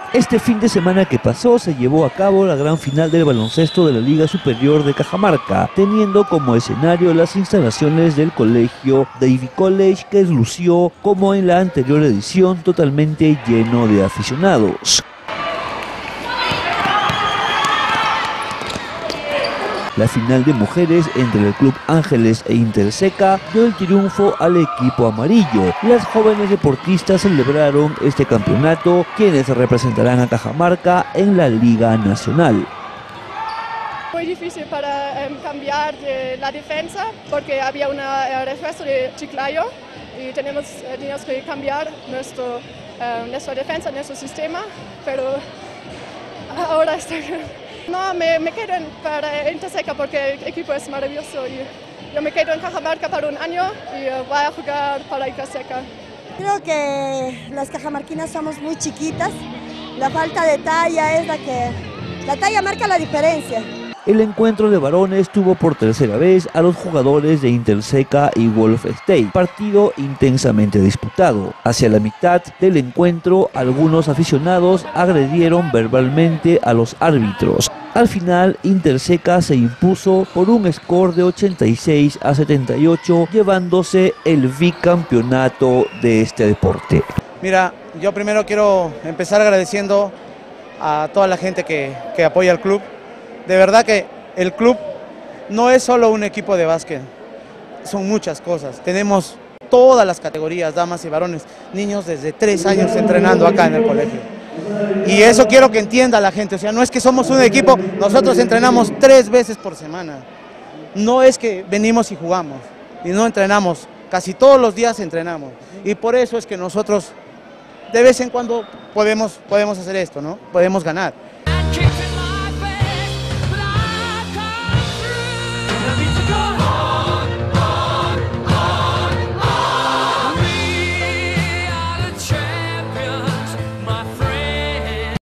Este fin de semana que pasó se llevó a cabo la gran final del baloncesto de la Liga Superior de Cajamarca, teniendo como escenario las instalaciones del colegio Davy College, que lució como en la anterior edición totalmente lleno de aficionados. La final de mujeres entre el Club Ángeles e Interseca dio el triunfo al equipo amarillo. Las jóvenes deportistas celebraron este campeonato, quienes representarán a Cajamarca en la Liga Nacional. Muy difícil para cambiar la defensa porque había un refuerzo de Chiclayo y teníamos que cambiar nuestra defensa, nuestro sistema, pero ahora estoy... No, me quedo para Interseca porque el equipo es maravilloso y yo me quedo en Cajamarca para un año y voy a jugar para Interseca. Creo que las cajamarquinas somos muy chiquitas, la falta de talla es la talla marca la diferencia. El encuentro de varones tuvo por tercera vez a los jugadores de Interseca y Wolf State, partido intensamente disputado. Hacia la mitad del encuentro, algunos aficionados agredieron verbalmente a los árbitros. Al final, Interseca se impuso por un score de 86-78, llevándose el bicampeonato de este deporte. Mira, yo primero quiero empezar agradeciendo a toda la gente que apoya al club. De verdad que el club no es solo un equipo de básquet, son muchas cosas. Tenemos todas las categorías, damas y varones, niños desde 3 años entrenando acá en el colegio. Y eso quiero que entienda la gente, o sea, no es que somos un equipo, nosotros entrenamos 3 veces por semana. No es que venimos y jugamos, y no entrenamos, casi todos los días entrenamos. Y por eso es que nosotros de vez en cuando podemos hacer esto, ¿no? Podemos ganar.